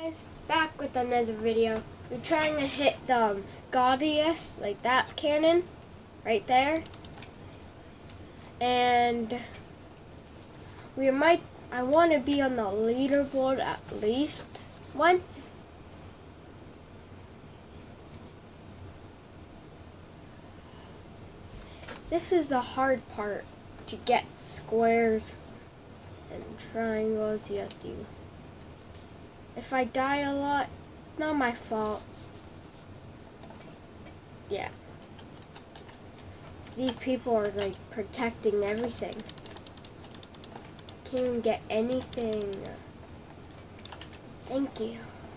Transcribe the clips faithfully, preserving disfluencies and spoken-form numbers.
Guys, back with another video. We're trying to hit the um, Gaudius, like that cannon, right there. And we might, I want to be on the leaderboard at least once. This is the hard part, to get squares and triangles. You have to. If I die a lot, not my fault. Yeah. These people are like protecting everything. Can't even get anything. Thank you.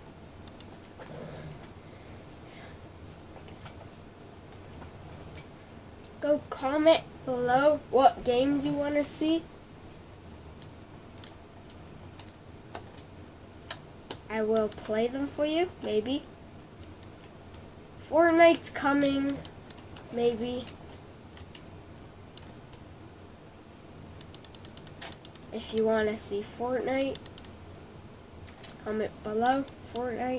Go comment below what games you want to see. I will play them for you, maybe. Fortnite's coming, maybe. If you want to see Fortnite, comment below, Fortnite.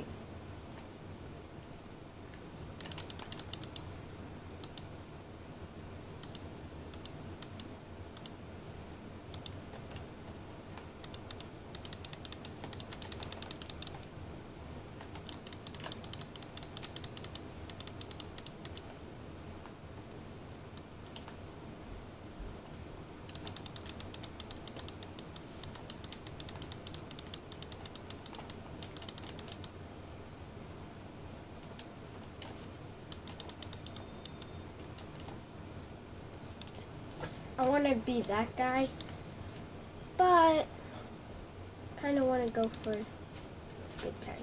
I want to be that guy, but kind of want to go for a good time.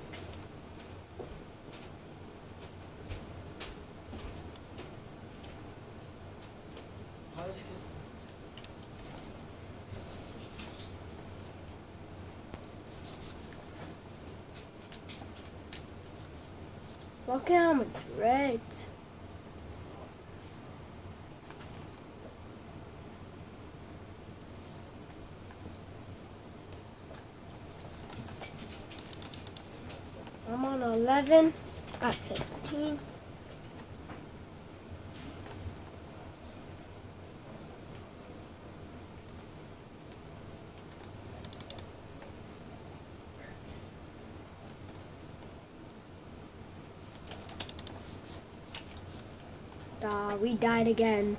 Look at my dreads. I'm on eleven at fifteen. Uh, we died again.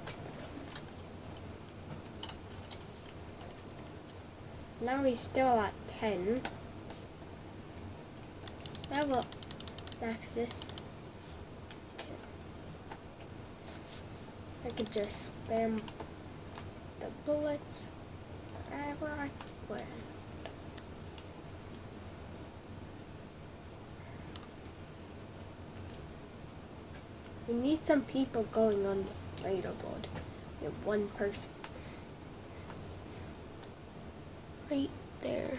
Now we're still at ten. I will max this. I could just spam the bullets wherever I went. We need some people going on the leaderboard. We have one person. Right there.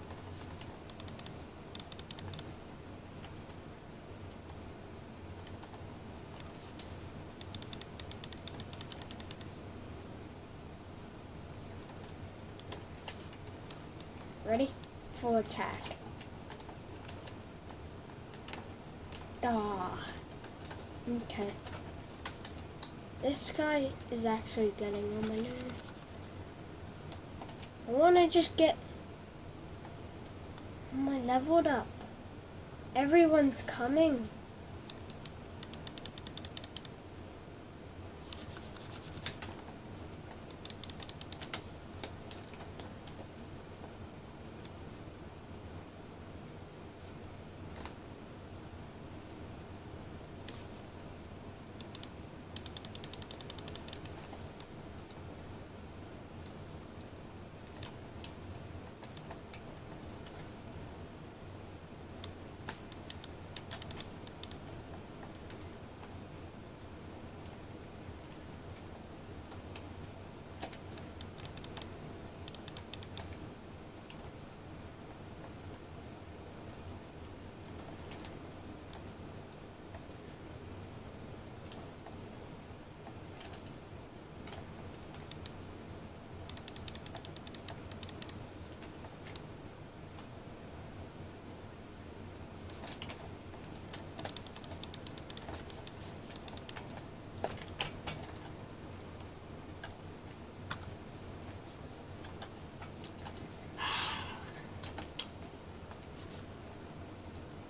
Ready? Full attack. Duh. Okay. This guy is actually getting on my nerves. I want to just get my leveled up. Everyone's coming.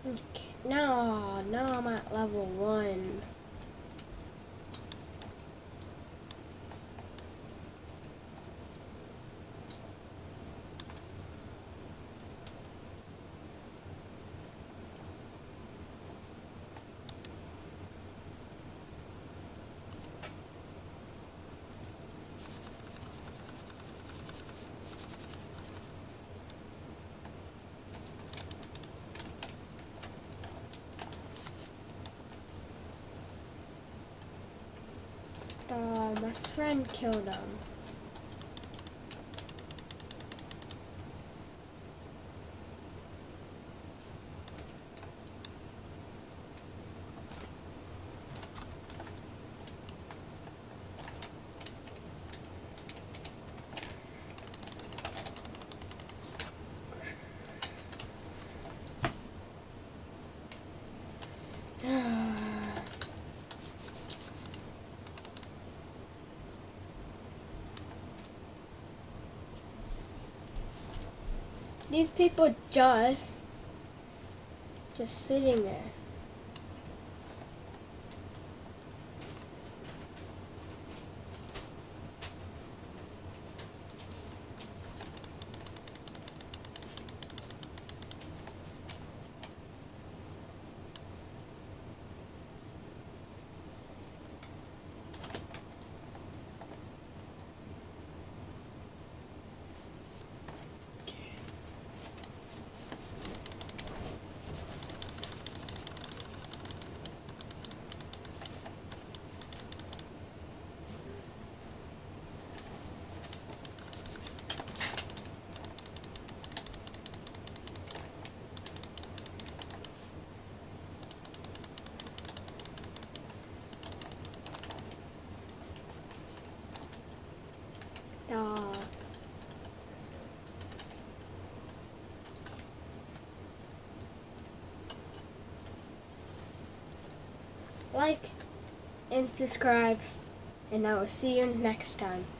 Okay. No, now I'm at level one. Oh, my friend killed him. These people just, just sitting there. Oh. Like and subscribe, and I will see you next time.